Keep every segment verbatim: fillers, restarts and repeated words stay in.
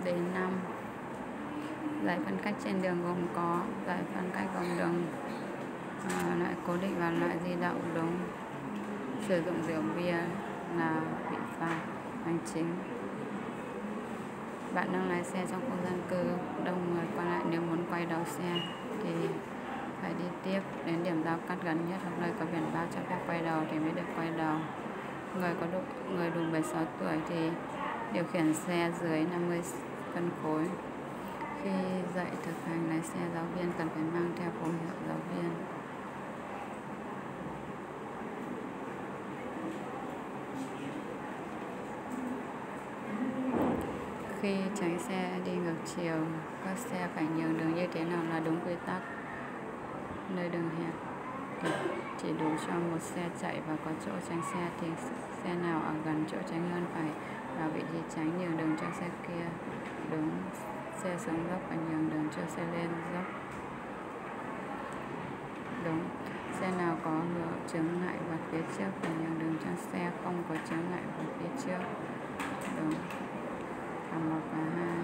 đến năm. Dải phân cách trên đường gồm có dải phân cách gồm đường à, loại cố định và loại di động. Đúng. Sử dụng rượu bia là bị phạt hành chính. Bạn đang lái xe trong khu dân cư đông người qua lại, nếu muốn quay đầu xe thì phải đi tiếp đến điểm giao cắt gần nhất hoặc nơi có biển báo cho phép quay đầu thì mới được quay đầu. Người có độ người đủ mười sáu tuổi thì điều khiển xe dưới năm mươi phân khối. Khi dạy thực hành lái xe, giáo viên cần phải mang theo phù hiệu giáo viên. Khi tránh xe đi ngược chiều, các xe phải nhường đường như thế nào là đúng quy tắc. Nơi đường hẹp thì chỉ đủ cho một xe chạy và có chỗ tránh xe thì xe nào ở gần chỗ tránh hơn phải vào vị trí tránh, nhường đường cho xe kia. Đúng. Xe xuống dốc và nhường đường cho xe lên dốc. Đúng. Xe nào có chướng ngại vật phía trước phải nhường đường cho xe không có chướng ngại vật phía trước. Đúng. Hàng một và hai.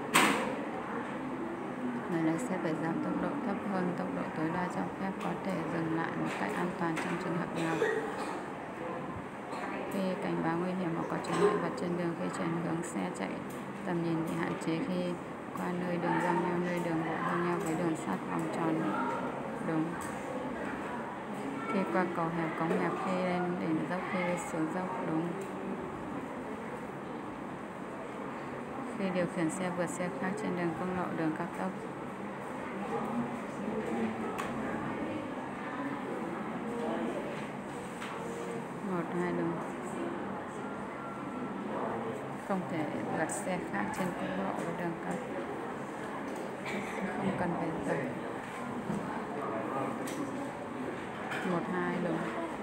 Người lái xe phải giảm tốc độ thấp hơn tốc độ tối đa cho phép, có thể dừng lại một cách an toàn trong trường hợp nào. Khi cảnh báo nguy hiểm hoặc có chướng ngại vật trên đường, khi chuyển hướng xe chạy, tầm nhìn bị hạn chế khi qua nơi đường giao nhau, nơi đường bộ giao nhau với đường sắt vòng tròn. Đúng. Khi qua cầu hẹp, cống hẹp, khi lên đỉnh dốc, khi xuống dốc. Đúng. Khi điều khiển xe vượt xe khác trên đường công lộ, đường cao tốc. Một, hai, đúng. Không thể vượt xe khác trên quốc lộ và đường cao tốc. Không cần phải dừng. Một, hai, đúng.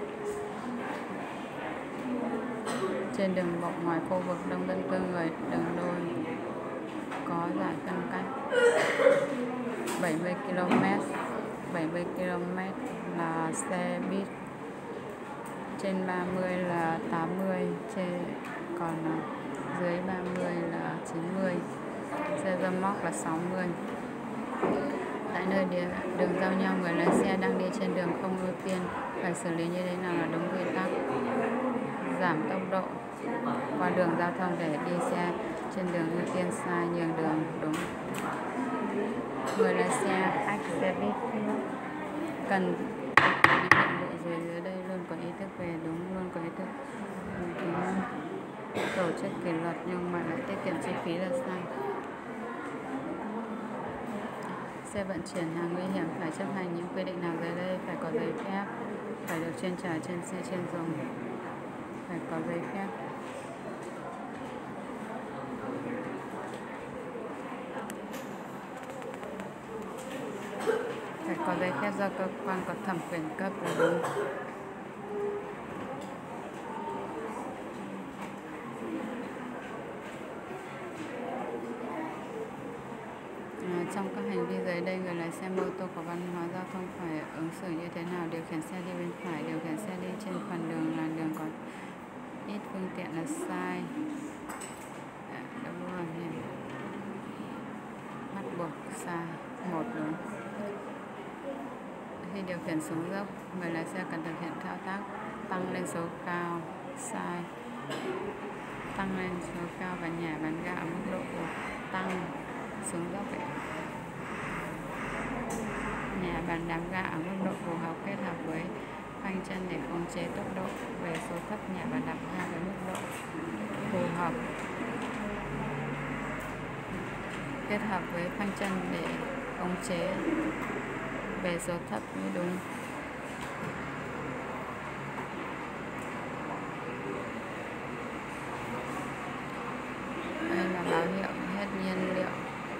Trên đường bộ ngoài khu vực đông dân cư, người đường đôi có dải phân cách bảy mươi ki lô mét. bảy mươi ki lô mét là xe buýt, trên ba mươi là tám mươi, trên còn dưới ba mươi là chín mươi. Xe rơ moóc là sáu mươi. Tại nơi đường giao nhau, người lái xe đang đi trên đường không ưu tiên, phải xử lý như thế nào là đúng quy tắc. Giảm tốc độ qua đường giao thông để đi xe trên đường ưu tiên, sai, nhường đường. Đúng. Người lái xe khách xe buýt cần những nhiệm vụ dưới dưới đây luôn có ý thức về đúng, luôn có ý thức tổ chức kỷ luật nhưng mà lại tiết kiệm chi phí là sai. Xe vận chuyển hàng nguy hiểm phải chấp hành những quy định nào dưới đây? Phải có giấy phép, phải được chuyên trở trên xe chuyên dùng, phải có giấy phép. Phải có giấy phép do cơ quan có thẩm quyền cấp là đúng. À, trong các hành vi dưới đây, người lái xe mô tô có văn hóa giao thông phải ứng xử như thế nào? Điều khiển xe đi bên phải, điều khiển xe đi trên phần đường là đường có ít phương tiện là sai. À, đúng rồi, bắt buộc sai. Một, đúng. Khi điều khiển xuống dốc, người lái xe cần thực hiện thao tác tăng lên số cao, sai. Tăng lên số cao và nhả bàn ga ở mức độ tăng xuống dốc ấy. Nhả bàn đạp ga ở mức độ phù hợp kết hợp với phanh chân để khống chế tốc độ về số thấp, nhả bàn đạp ga với mức độ phù hợp kết hợp với phanh chân để khống chế về số thấp mới đúng. Đây là báo hiệu hết nhiên liệu.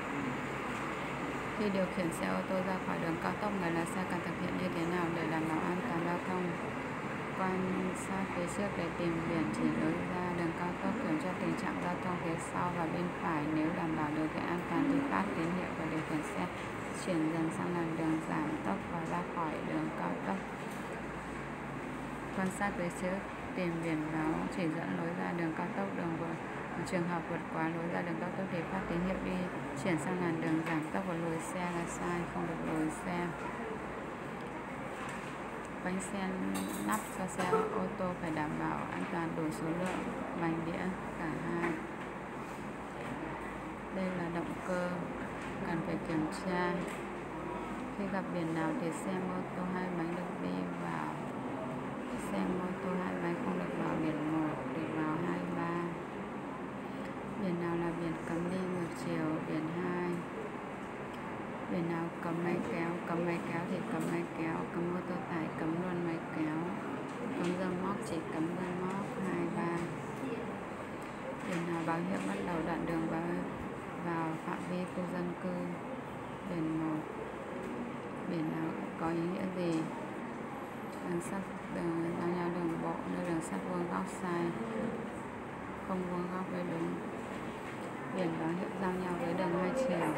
Khi điều khiển xe ô tô ra khỏi đường cao tốc, người lái xe cần thực hiện như thế nào để đảm bảo an toàn giao thông? Quan sát phía trước để tìm biển chỉ lối ra đường cao tốc, kiểm tra tình trạng giao thông phía sau và bên phải. Nếu đảm bảo điều kiện an toàn thì phát tín hiệu và điều khiển xe chuyển dần sang làn đường, giảm tốc và ra khỏi đường cao tốc. Quan sát phía trước tìm biển báo chỉ dẫn lối ra đường cao tốc. Đường vượt trường hợp vượt quá lối ra đường cao tốc thì phát tín hiệu đi chuyển sang làn đường giảm tốc và lùi xe là sai, không được lùi xe. Bánh xe nắp cho xe ô tô phải đảm bảo an toàn, đủ số lượng vành đĩa cả hai. Đây là động cơ, cần phải kiểm tra. Khi gặp biển nào thì xe mô tô hai bánh được đi vào, xe mô tô hai bánh không được vào biển một, được vào hai, ba. Biển nào là biển cấm đi ngược chiều, biển hai. Biển nào cấm máy kéo, cấm máy kéo thì cấm máy kéo, cấm mô tô tải, cấm luôn máy kéo, cấm dơ móc chỉ cấm dơ móc, hai, ba. Biển nào báo hiệu bắt đầu đoạn đường vào, vào phạm vi khu dân cư, biển một. Biển nào có ý nghĩa gì? Đường sắt, đường giao nhau đường bộ, nơi đường sắt vuông góc sai, không vuông góc với đúng. Biển báo hiệu giao nhau với đường hai chiều.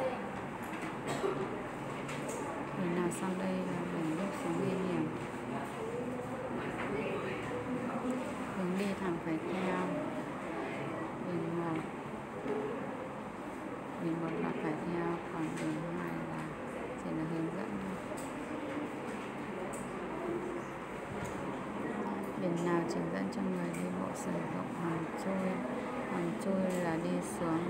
Biển nào sau đây là biển bước xuống nguy hiểm? Hướng đi thẳng phải theo. Biển một, biển một là phải theo, còn biển hai là chỉ là hướng dẫn. Biển nào chỉ dẫn cho người đi bộ sử dụng hầm chui, hầm chui là đi xuống.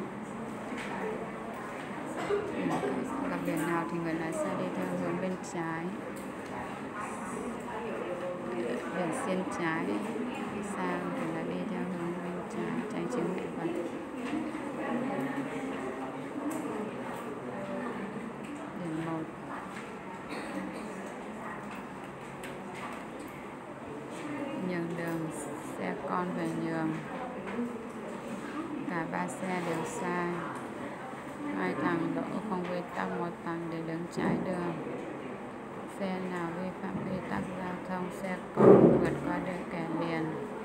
Gặp biển nào thì người lái xe đi theo hướng bên trái, biển xiên trái sang thì là đi theo hướng bên trái, tránh chướng ngại vật. Biển một, nhường đường, xe con phải nhường, cả ba xe đều sai. Hai thằng đỗ không quy tắc, một thằng để đứng trái đường. Xe nào vi phạm quy tắc giao thông? Xe con vượt qua đường kẻ liền,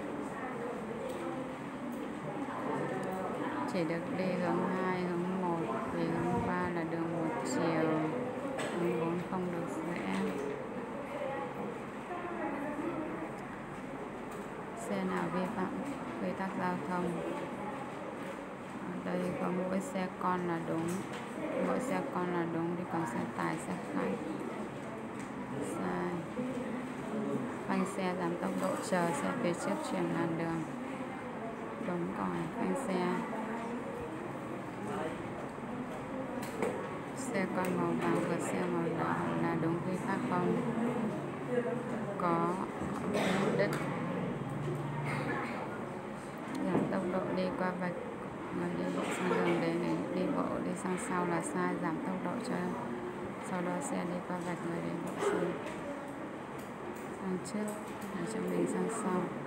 chỉ được đi hướng hai, hướng một, vì hướng ba là đường một chiều, hướng bốn không được rẽ. Xe nào vi phạm quy tắc giao thông? Đây có mỗi xe con là đúng, mỗi xe con là đúng, thì còn xe tải, xe khách sai. Phanh xe giảm tốc độ chờ xe phía trước chuyển làn đường, đúng. Còn phanh xe. Xe con màu vàng vượt xe màu đỏ là đúng quy tắc không? Có đất. Giảm tốc độ đi qua vạch người đi bộ sang đường để đi bộ đi sang sau là sai, giảm tốc độ cho sau đó xe đi qua vạch người đi bộ sang, sang trước để cho mình sang sau.